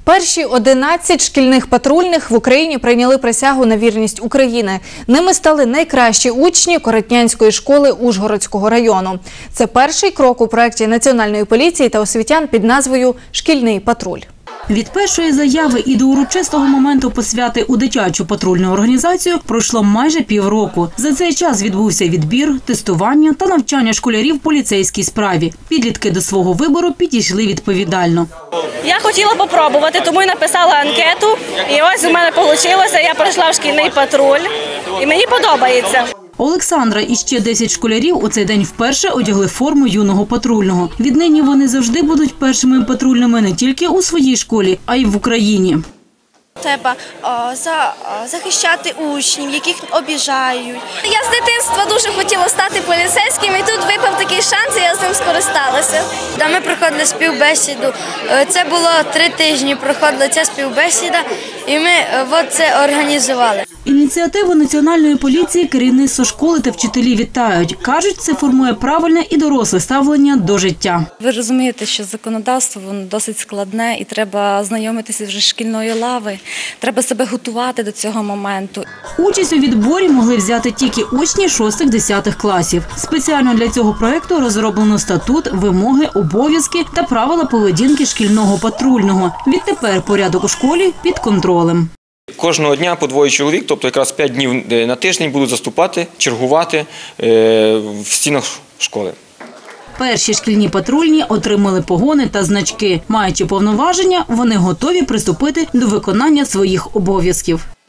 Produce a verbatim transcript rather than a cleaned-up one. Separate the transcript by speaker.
Speaker 1: Перші одинадцять шкільних патрульних в Україні прийняли присягу на вірність Україні. Ними стали найкращі учні Коротнянської школи Ужгородського району. Це перший крок у проєкті Національної поліції та освітян під назвою «Шкільний патруль».
Speaker 2: Від першої заяви і до урочистого моменту посвяти у дитячу патрульну організацію пройшло майже півроку. За цей час відбувся відбір, тестування та навчання школярів поліцейській справі. Підлітки до свого вибору підійшли відповідально.
Speaker 3: Я хотіла попробувати, тому і написала анкету. І ось у мене вийшло, я пройшла в шкільний патруль. І мені подобається.
Speaker 2: Олександра і ще десять школярів у цей день вперше одягли форму юного патрульного. Віднині вони завжди будуть першими патрульними не тільки у своїй школі, а й в Україні.
Speaker 4: Треба о, за, о, захищати учнів, яких обіжають. Я з дитинства дуже хотіла стати поліцейським, і тут випав такий шанс, і я з ним скористалася. Да, ми проходили співбесіду. Це було три тижні, проходила ця співбесіда, і ми от це організували.
Speaker 2: Ініціативу Національної поліції керівництво школи та вчителі вітають. Кажуть, це формує правильне і доросле ставлення до життя.
Speaker 5: Ви розумієте, що законодавство воно досить складне і треба знайомитися вже з шкільної лави. Треба себе готувати до цього моменту.
Speaker 2: Участь у відборі могли взяти тільки учні шостих-десятих класів. Спеціально для цього проєкту розроблено статут, вимоги, обов'язки та правила поведінки шкільного патрульного. Відтепер порядок у школі під контролем.
Speaker 6: Кожного дня по двоє чоловік, тобто якраз п'ять днів на тиждень будуть заступати, чергувати в стінах школи.
Speaker 2: Перші шкільні патрульні отримали погони та значки. Маючи повноваження, вони готові приступити до виконання своїх обов'язків.